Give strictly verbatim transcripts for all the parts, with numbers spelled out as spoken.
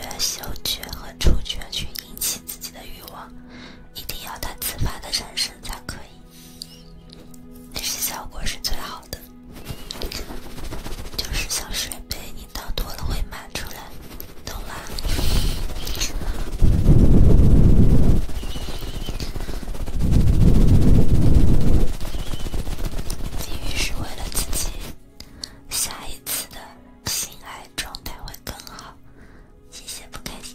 嗅觉和触觉去引起自己的欲望，一定要它自发的产生才可以，这是效果是最好的。就是像水杯，你倒多了会满出来，懂啦？地狱是为了自己下一次的性爱状态会更好。谢谢不开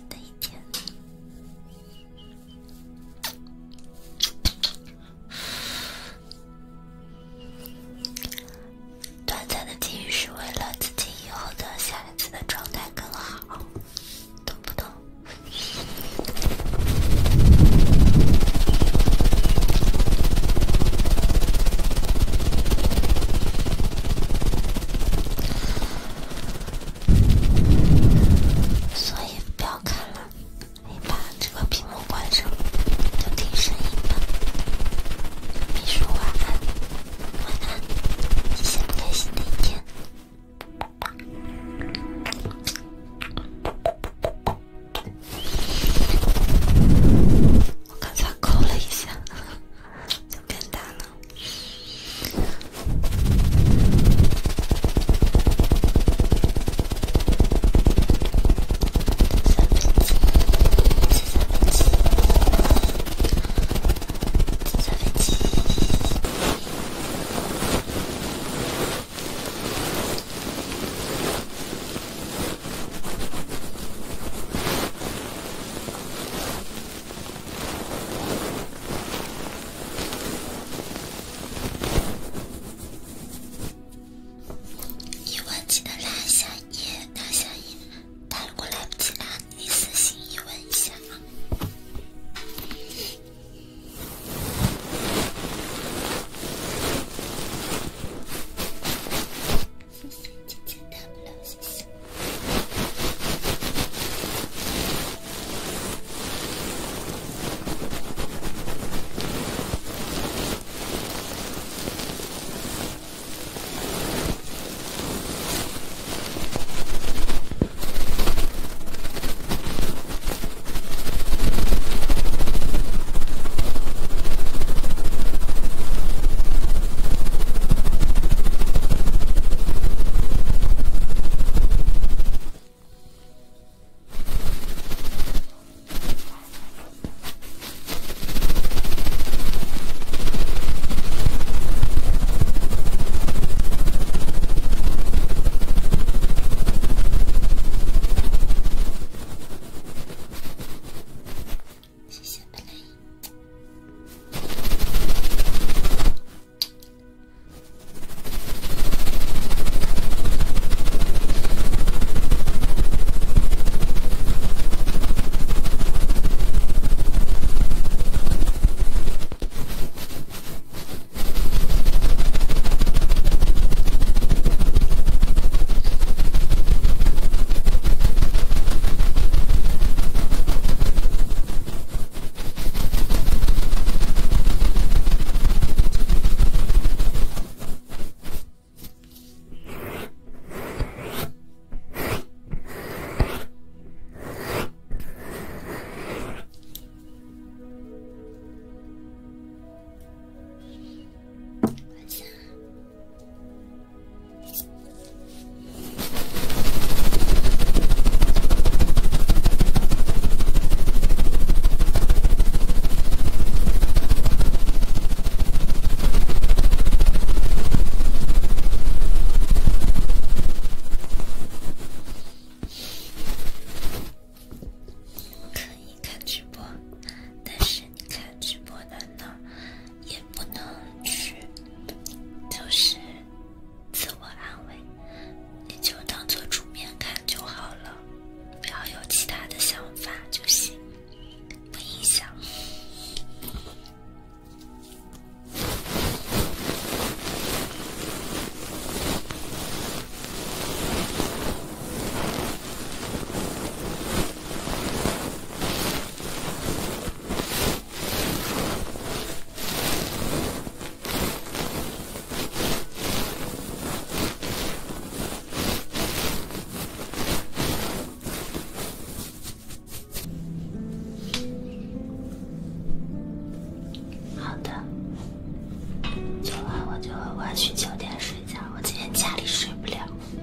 要去酒店睡觉，我今天家里睡不了。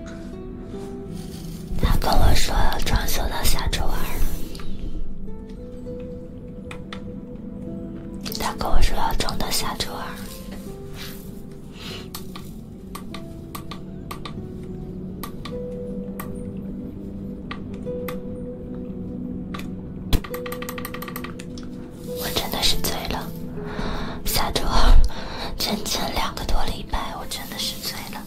他跟我说要装修到下周二。他跟我说要装到下周二。我真的是醉了，下周二整整两个多礼拜，我真的是醉了。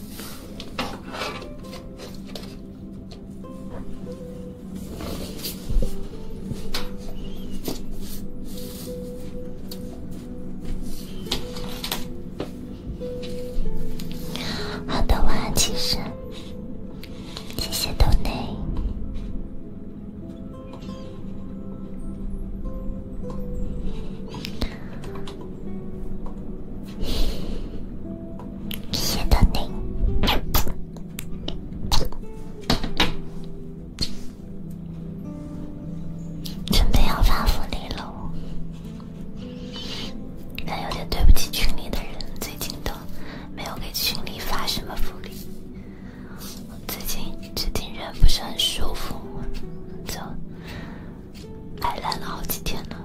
好的，晚安，其实谢谢豆内。谢谢豆内。准备要发福利了，但有点对不起群里的人，最近都没有给群里发什么福利。最近最近人不是很舒服，就挨懒了好几天了。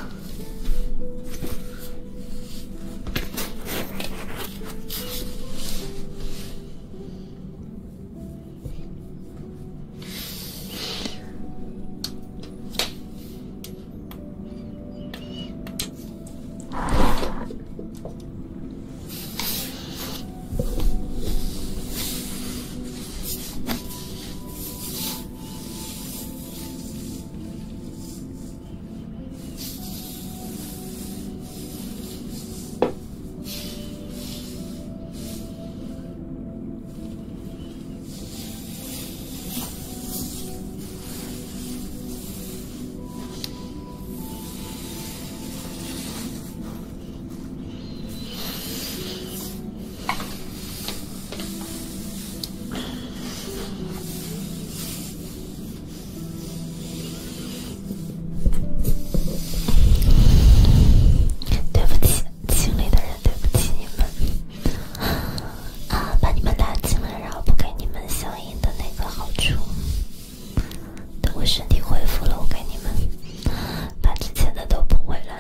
对不起，群里的人，对不起你们啊，把你们拉进来，然后不给你们相应的那个好处。等我身体恢复了，我给你们把之前的都补回来。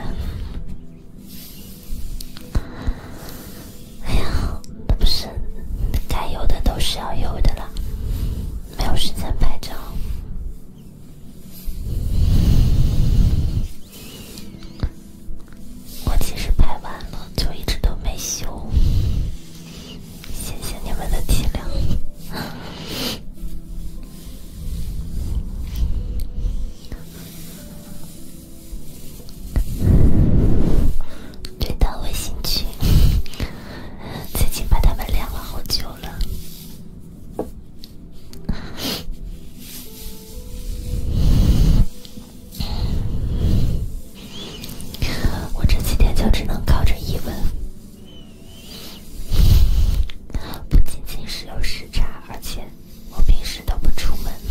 哎呀，那不是该有的都是要有的啦，没有时间拍照。我其实拍完了，就一直都没修，谢谢你们的体谅。对的，微信群最近把他们晾了好久了。我这几天就只能靠着译文，不仅仅是有时差，而且我平时都不出门。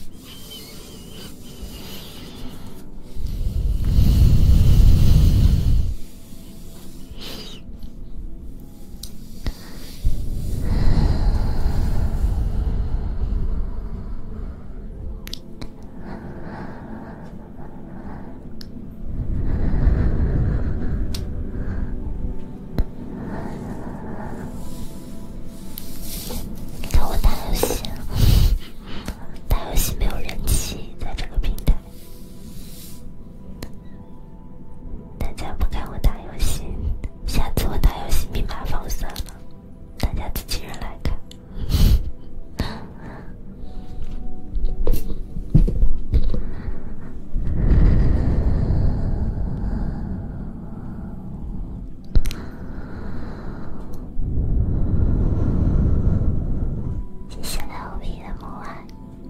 你看我打游戏，打游戏没有人气，在这个平台，大家不看我打游戏，下次我打游戏密码放算了，大家自己人来看。谢谢 L V 的母爱。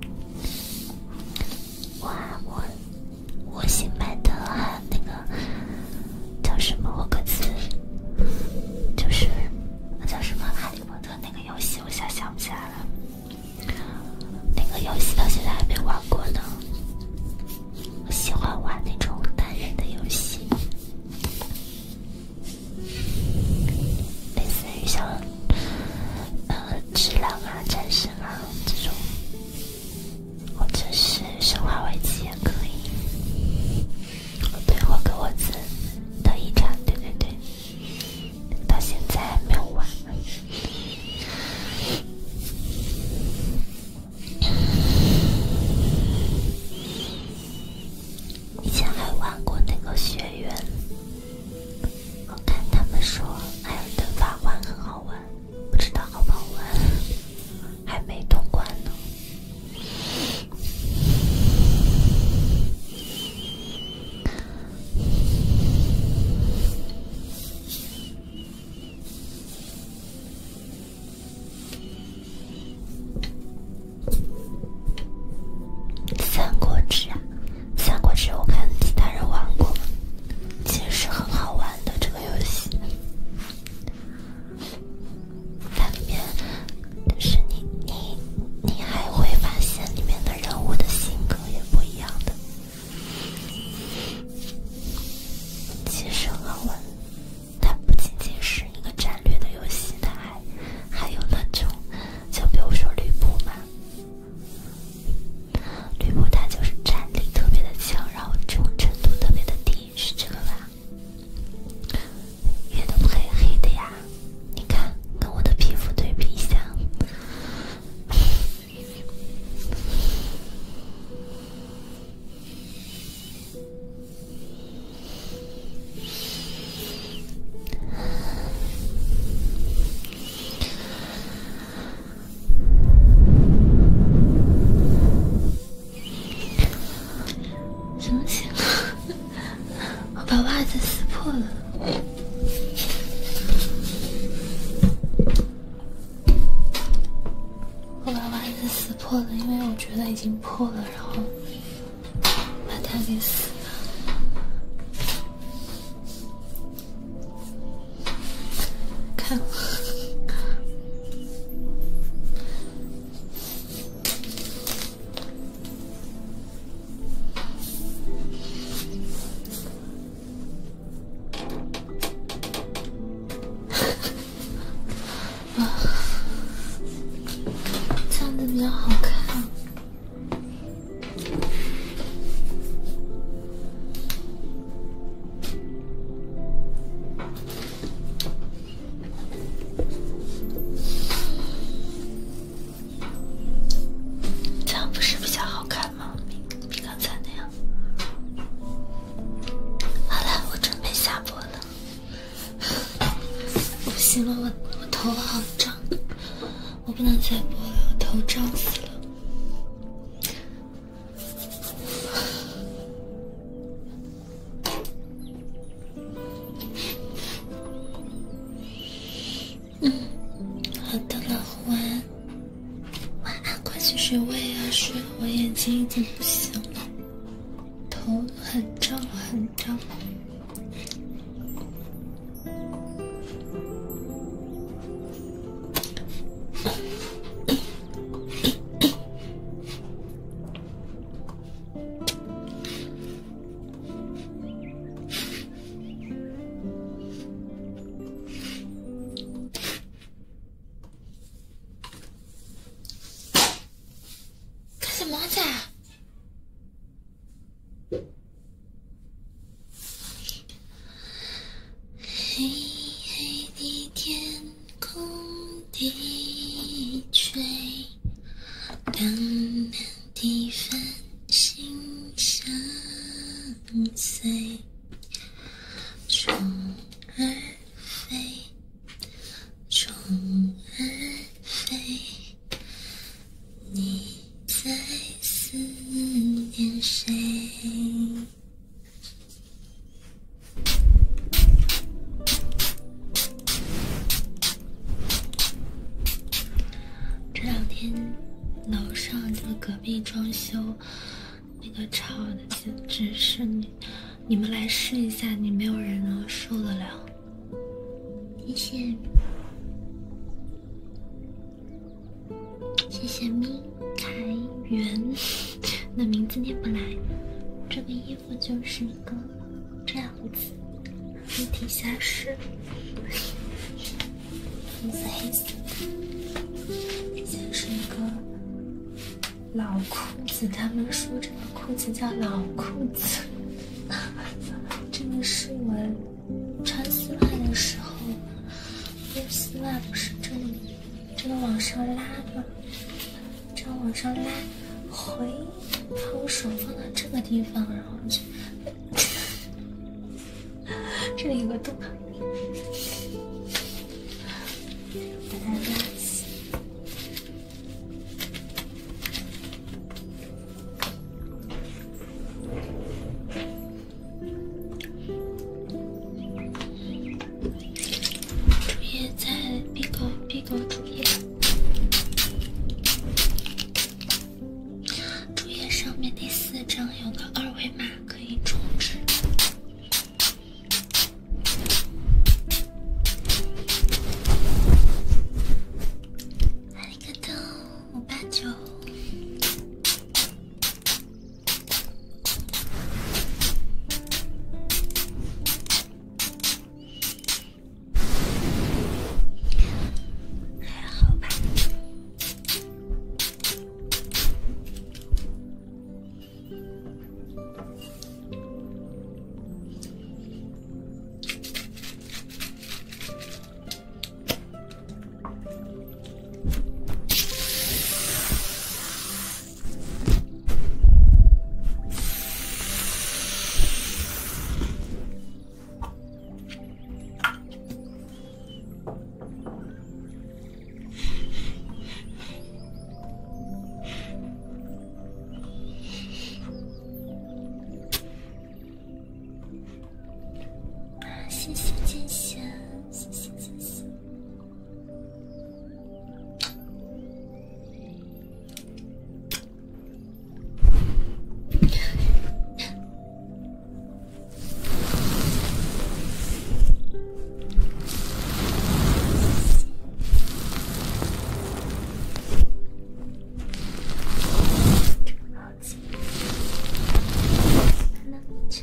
哇，我我新买的那个叫什么霍格兹，就是叫什么哈利波特那个游戏，我现在想不起来了。那个游戏到现在还没玩过呢。我喜欢玩那种单人的游戏，类似于像行不行？我把袜子撕破了。我把袜子撕破了，因为我觉得已经破了，然后把它给撕了。看。比较好看，这样不是比较好看吗？比比刚才那样。好了，我准备下播了。不行了，我我头好胀，我不能再播了。头胀死了。嗯，好的，老虎晚安，晚安，快去睡，我也要睡，我眼睛已经不行了，头很胀很胀。什么在？黑黑的天空低垂，亮亮的繁星相随，虫儿飞，虫儿飞，你在思念谁？这两天楼上这个隔壁装修，那个吵的简直是你，你们来试一下，你没有人能受得了。谢谢，谢谢咪凯源，那名字念不来。这个衣服就是一个这样子，黑底下是黑色黑色的，底下是一个老裤子，他们说这个裤子叫老裤子。这个是我穿丝袜的时候，因为丝袜不是这里，这个往上拉吗？这样往上拉，回，把我手放到这个地方，然后就，这里有个洞，把它拉起。主页在 B 狗 B 狗主页。上面第四张有个二维码可以充值。阿里嘎多五八九。还好吧。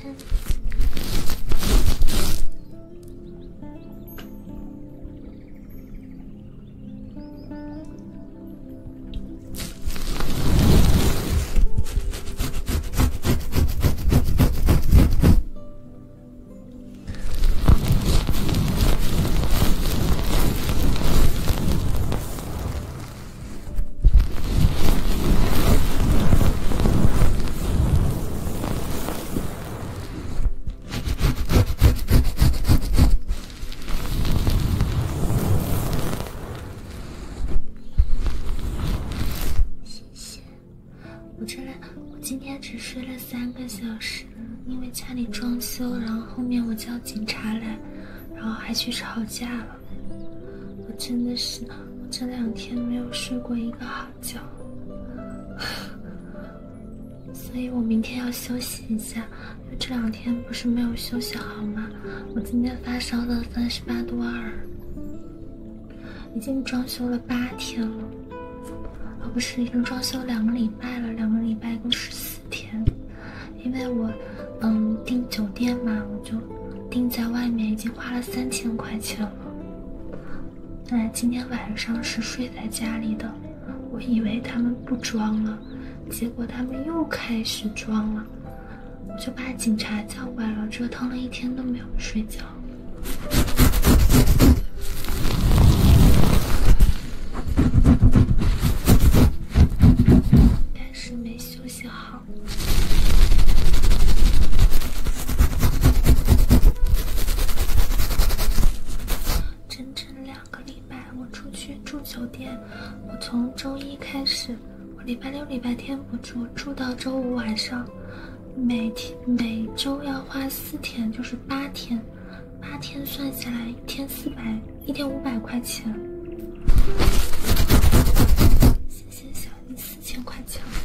只睡了三个小时，因为家里装修，然后后面我叫警察来，然后还去吵架了。我真的是，我这两天没有睡过一个好觉，所以我明天要休息一下，因为这两天不是没有休息好吗？我今天发烧到三十八度二，已经装修了八天了。哦，不是，已经装修两个礼拜了，两个礼拜跟十四天。因为我，嗯，订酒店嘛，我就订在外面，已经花了三千块钱了。哎，今天晚上是睡在家里的，我以为他们不装了，结果他们又开始装了，我就把警察叫过来了，折腾了一天都没有睡觉。但是没休息好。整整两个礼拜，我出去住酒店，我从周一开始，我礼拜六、礼拜天不住，住到周五晚上，每天每周要花四天，就是八天，八天算下来一天四百，一天五百块钱。谢谢小姨四千块钱。